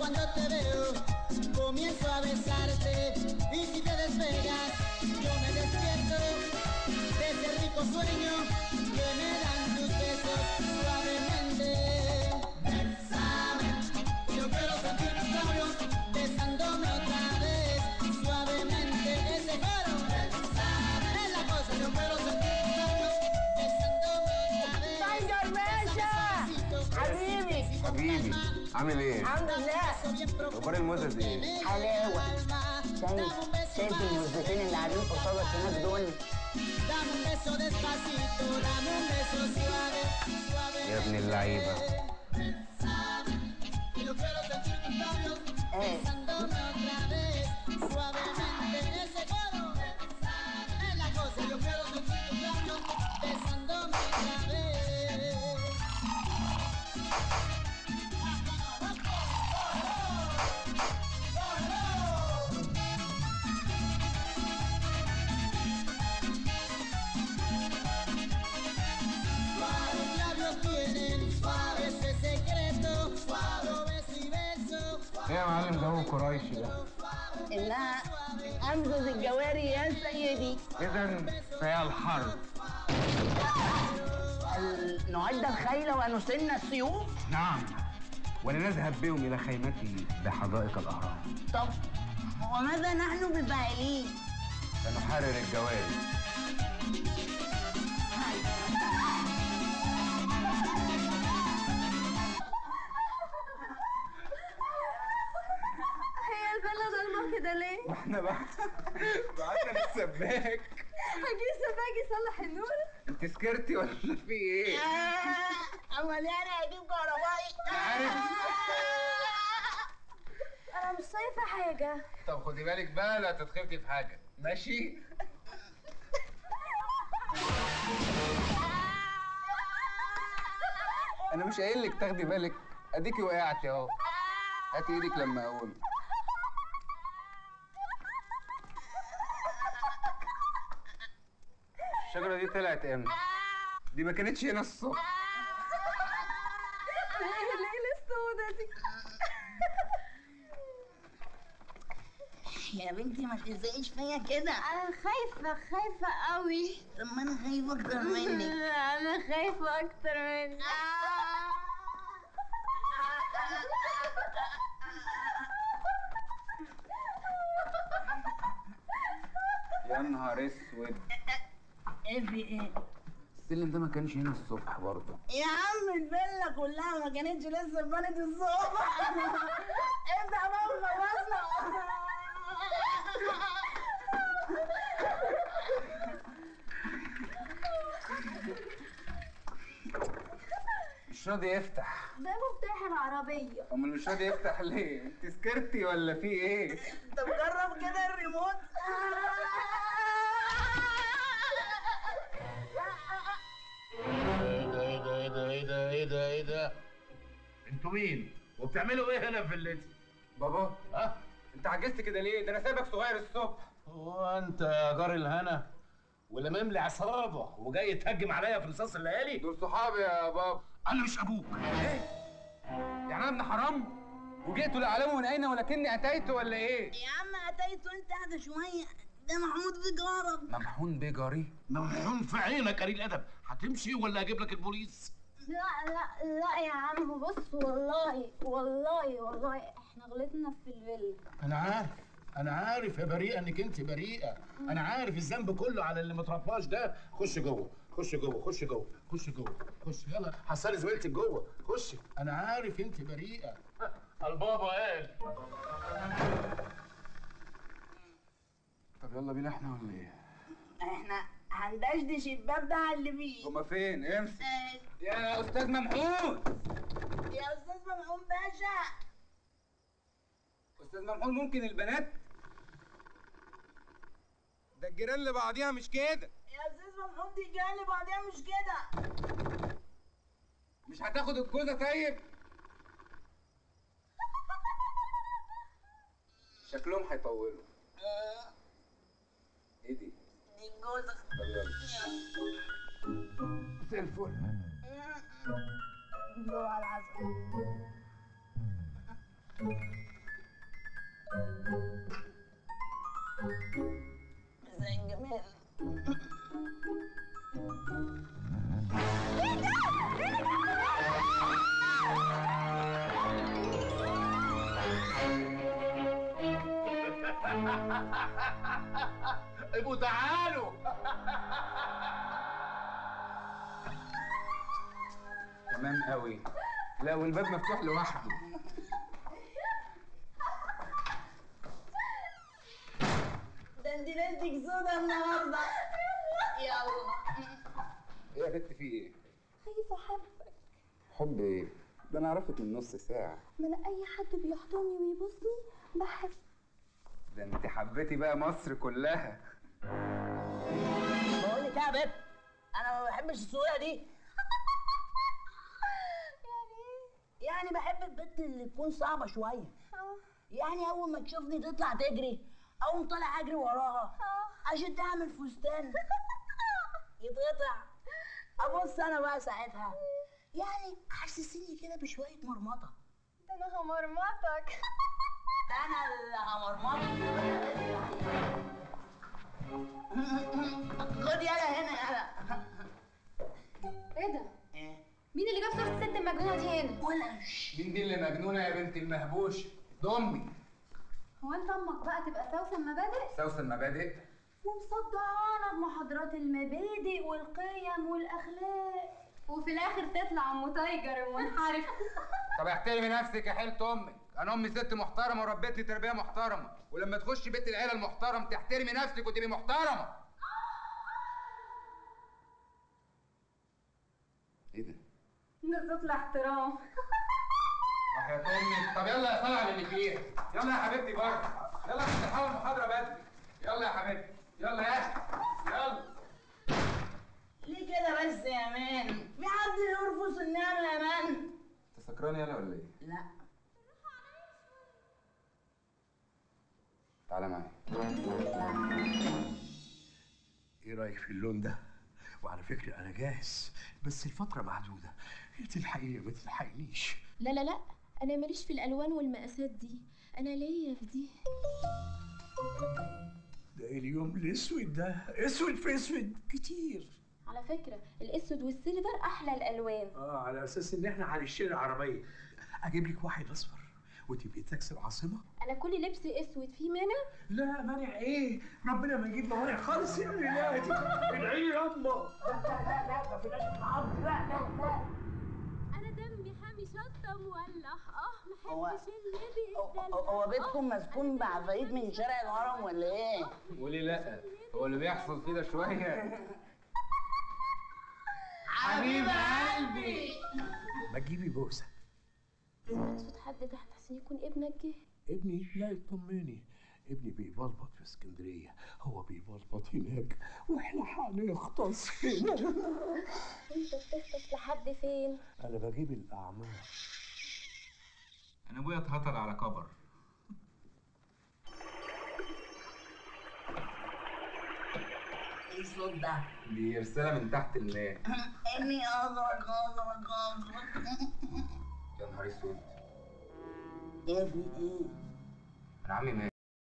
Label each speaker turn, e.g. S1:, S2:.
S1: cuando te veo, comienzo a besarte y si te despegas, yo me despierto de ese rico sueño que me dan tus besos suavemente. Bésame, yo quiero sentir tus labios besándome otra vez suavemente. Ese coro, bésame, es la cosa, yo quiero sentir tus labios besándome otra vez.
S2: طير باشا حبيبي
S3: حبيبي عامل ايه؟
S2: الحمد لله.
S3: اخبار الموزة ايه؟
S2: حلاوة. شايف الموزتين اللي قاعدين قصادك هناك دول؟
S1: Dame un beso despacito, dame un beso suave, suave.
S3: يا ابن اللعيبة.
S1: Yo quiero sentir tus labios besándome otra vez, suavemente. Ese coro es la cosa. Yo quiero sentir tus labios besándome otra vez.
S3: ايه يا معلم جو قرايشي ده؟
S2: إنها أمزز الجواري يا سيدي.
S3: اذا فهي الحرب.
S2: نعد الخيل ونسن السيوف.
S3: نعم، ولنذهب بهم الى خيمتي بحدائق الاهرام.
S2: طب وماذا نحن بفاعلين؟
S3: سنحرر الجواري.
S4: هي الفيلا ضلمة كده ليه؟
S3: احنا بعتنا للسباك.
S4: هجيب سباك يصلح النور؟
S3: انت سكرتي ولا في ايه؟
S2: أمال يعني هجيب كهربائي؟
S3: عارف.
S4: أنا مش شايفة حاجة.
S3: طب خدي بالك بقى لا تتخبطي في حاجة، ماشي؟ أنا مش قايل لك تاخدي بالك، أديكي وقعتي أهو. هاتي إيدك لما أقول. الشجرة دي طلعت إمتى؟ دي ما كانتش هنا الصبح.
S4: ليه السودة دي؟
S2: يا بنتي ما تلزقيش فيا كده.
S4: أنا خايفة قوي.
S2: طب ما أنا خايفة أكتر منك.
S4: أنا خايفة أكتر منك.
S3: يا نهار اسود.
S2: إيه في إيه؟
S3: السلم ده ما كانش هنا الصبح برضه.
S2: يا عم الفيلا كلها ما كانتش لسه بنت الصبح. ابدأ بقى وخلصنا.
S3: مش راضي يفتح.
S4: ده مفتاح العربية.
S3: امال مش راضي يفتح ليه؟ انت سكرتي ولا في ايه؟
S2: طب جرب كده الريموت.
S5: ايه ده انتوا مين وبتعملوا ايه هنا في فيلتي؟
S3: بابا
S5: ها
S3: انت عجزت كده ليه؟ ده انا سايبك صغير الصبح.
S5: هو انت يا جار الهنا ولا مملي عصابه وجاي تهجم عليا في رصاص الليالي؟
S3: دول صحابي يا بابا.
S5: انا مش ابوك.
S3: ايه؟ يعني انا ابن حرام؟ وجئت لا اعلم من اين ولكني اتيت ولا ايه؟
S2: يا عم اتيت وانت قاعده شويه. ده محمود في جارك.
S3: ممحون بيه جاري؟
S5: ممحون في عينك قليل الادب. هتمشي ولا اجيب لك البوليس؟
S4: لا يا عم بص والله احنا غلطنا في الفيلا.
S5: انا عارف يا بريئه انك انت بريئه. انا عارف الذنب كله على اللي مترباش ده. خش جوه يلا حصلي زميلتك جوه. خشي. انا عارف انت بريئه. البابا قال.
S3: طب يلا بينا احنا ولا ايه؟
S2: احنا هندشدش الباب ده على اللي فيه.
S3: هما فين؟ امسك يا استاذ ممحون.
S2: يا استاذ ممحون باشا.
S3: استاذ ممحون ممكن البنات؟ ده الجيران لبعضيها مش كده.
S2: يا استاذ ممحون دي الجيران لبعضيها مش كده.
S3: مش هتاخد الجوزة طيب؟ شكلهم هيطولوا. ايه دي؟
S2: دي الجوزة.
S3: طب يلا. زي الفل.
S2: جوه العسل. زي الجمال.
S5: ابقوا تعالوا.
S3: تمام قوي. لا والباب مفتوح لوحده.
S2: ده انت ليلتك سودا النهارده. يلا.
S3: ايه يا بنت في ايه؟
S4: خايفة احبك.
S3: حب ايه؟ ده انا عرفت من نص ساعة.
S4: ما انا اي حد بيحضني ويبوسني بحب.
S3: ده انت حبيتي بقى مصر كلها.
S2: بقول لك ايه يا بت، انا ما بحبش السهوله دي.
S4: يعني ايه؟
S2: يعني بحب البت اللي تكون صعبه شويه. يعني اول ما تشوفني تطلع تجري، اقوم طالع اجري وراها، اشدها من الفستان يتقطع، ابص انا بقى ساعتها. يعني حسسيني كده بشويه مرمطه.
S4: ده انا همرمطك.
S2: ده انا اللي همرمطك. خد يلا هنا يلا.
S4: ايه ده؟
S2: ايه؟
S4: مين اللي جاب صورة الست المجنونة دي هنا؟
S2: ولا
S3: مين دي اللي مجنونة يا بنت المهبوش؟ ده امي.
S4: هو انت امك بقى تبقى سوسن مبادئ؟
S3: سوسن مبادئ؟
S4: ومصدعانا بمحاضرات المبادئ والقيم والاخلاق، وفي الاخر تطلع ام تايجر ومنحرف.
S3: طب احترمي نفسك يا حيلة امك. انا امي ست محترمة وربتني تربية محترمة، ولما تخشي بيت العيلة المحترم تحترمي نفسك وتبقي محترمة. ايه ده؟
S4: ده صوت الاحترام.
S3: وحياة امك. طب يلا يا صاحبي اللي فيها. يلا يا حبيبتي بره. يلا عشان تلحقوا المحاضرة بدري. يلا يا حبيبتي. يلا يا اخي. يلا.
S2: ليه كده بس يا مان؟ في حد يرفض النعمة يا مان؟
S3: انت سكران يلا ولا ايه؟
S2: لا.
S3: تعالى معايا.
S5: ايه رايك في اللون ده؟ وعلى فكره انا جاهز، بس الفتره محدوده، يا تلحقيني ما تلحقنيش.
S6: لا لا لا، انا ماليش في الالوان والمقاسات دي، انا ليا في دي.
S5: ده اليوم الاسود ده اسود في اسود كتير.
S6: على فكره الاسود والسيلفر احلى الالوان.
S5: على اساس ان احنا هنشتري عربيه، اجيب لك واحد اصفر وتبقي تاكسي العاصمه.
S6: انا كل لبسي اسود، في مانع؟
S5: لا مانع ايه؟ ربنا ما يجيب موانع خالص يا ولادي. ادعي يا اما. لا ما فيناش العرض. لا لا لا.
S6: انا دمي حامي شطه مولع،
S2: هو
S6: ما احبش اللي
S2: هو بيتكم مسكون بعفاريت من شارع الهرم ولا ايه؟
S3: قولي لا. هو اللي بيحصل كده شوية.
S2: حبيب قلبي.
S5: ما تجيبي بوسه.
S6: سمعت صوت حد تحت، حسين يكون ابنك جه.
S5: ابني؟ لا اطمني، ابني بيبلبط في اسكندريه، هو بيبلبط هناك واحنا هنغطس هنا.
S6: انت بتغطس لحد فين؟
S5: انا بجيب الاعمار.
S3: انا ابويا اتهطل على كبر.
S2: ايه الصوت ده؟
S3: دي رسالة من تحت الماء.
S2: اني اغرق اغرق اغرق.
S3: يا نهار اسود.
S2: يا ابني ايه؟
S3: انا عمي مات.